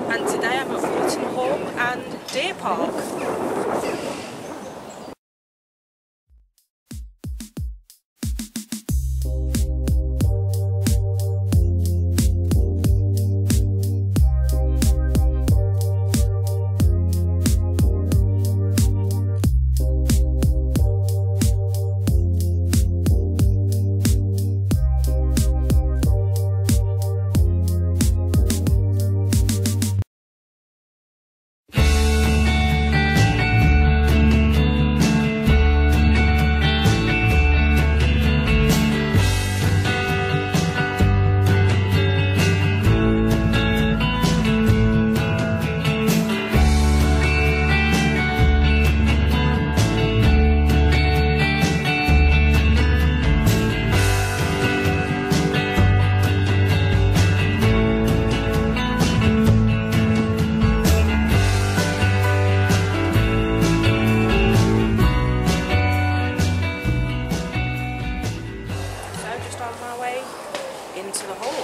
and today I'm at Wollaton Hall and Deer Park. Into the hall.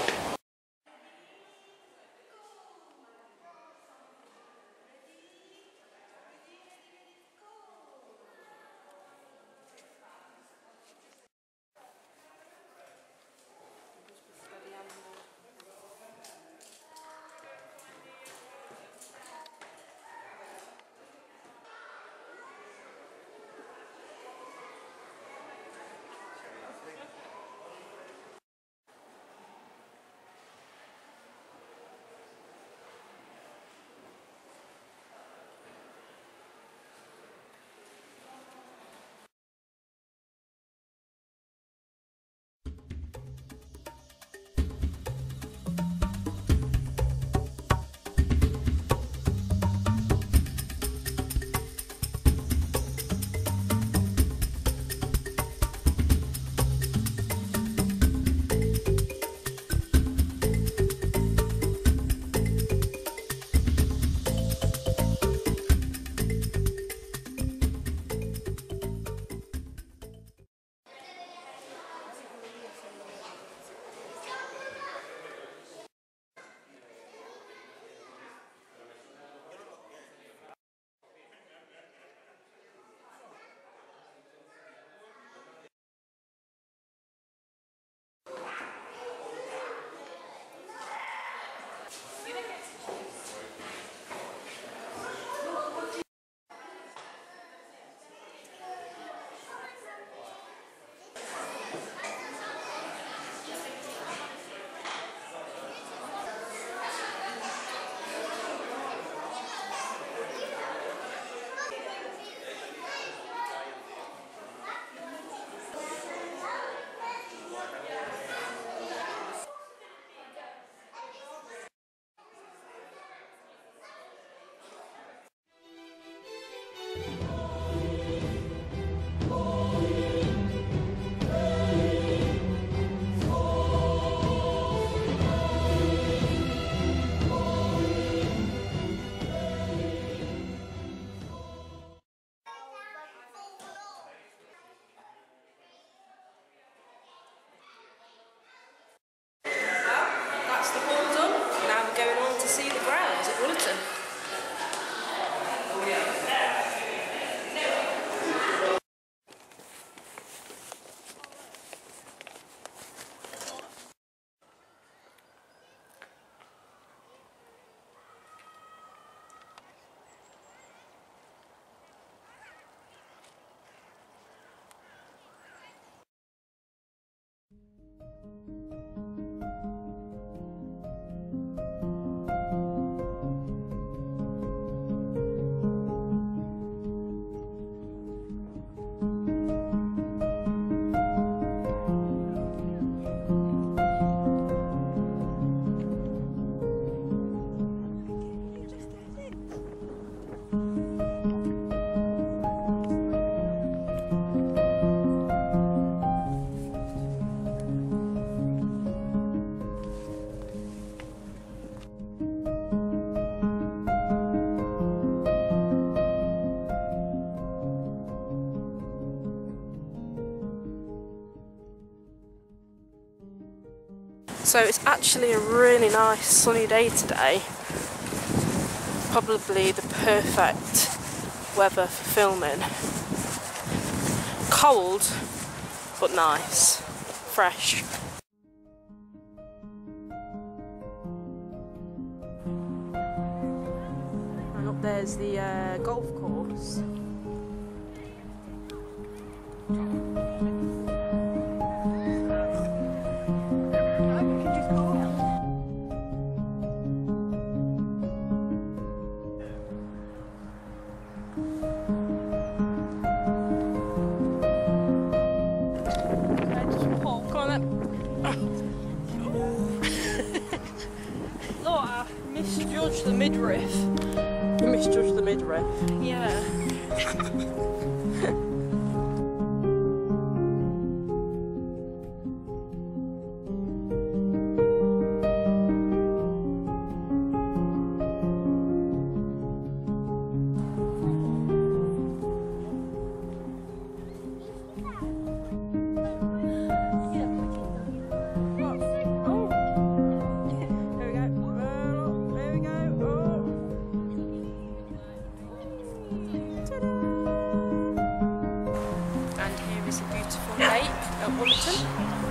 So it's actually a really nice sunny day today, Probably the perfect weather for filming. Cold, but nice, fresh. And up there's the golf course. Look, I misjudged the midriff. You misjudged the midriff. Yeah. Wollaton.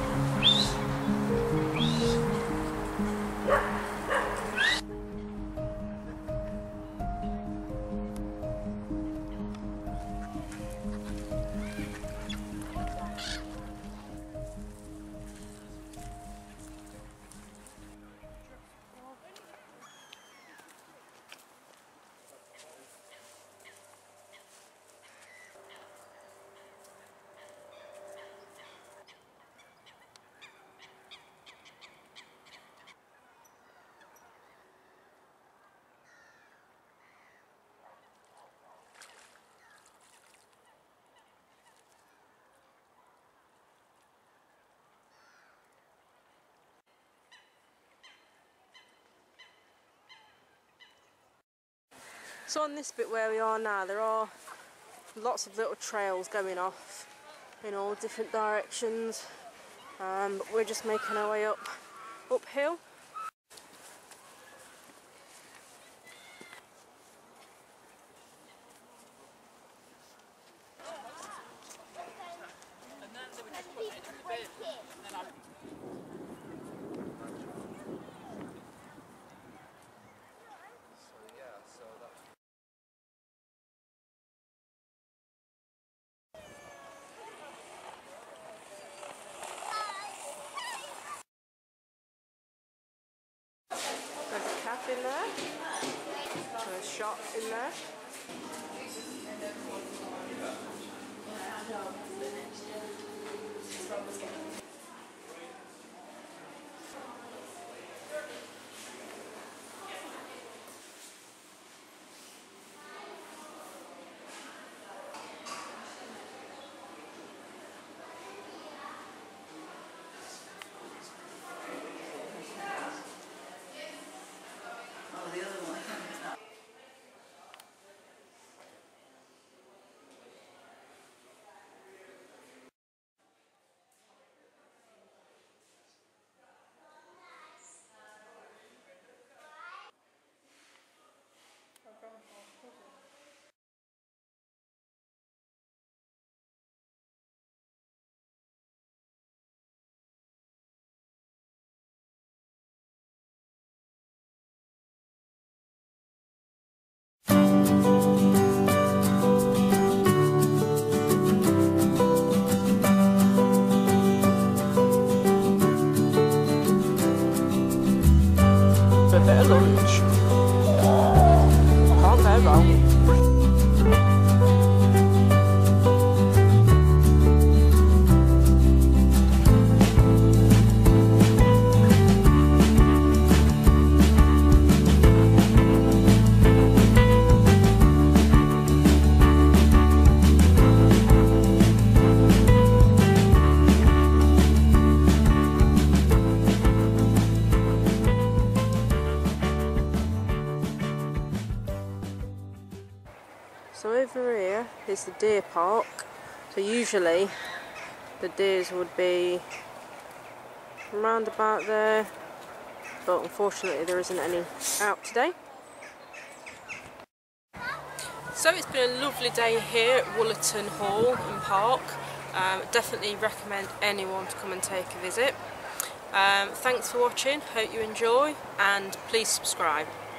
So on this bit where we are now, there are lots of little trails going off in all different directions, but we're just making our way uphill. There's a cafe in there, there's a shop in there. A bit of lunch. Can't go wrong. So over here is the deer park. So usually the deers would be around about there, but unfortunately there isn't any out today. So it's been a lovely day here at Wollaton Hall and Park. Definitely recommend anyone to come and take a visit. Thanks for watching, hope you enjoy, and please subscribe.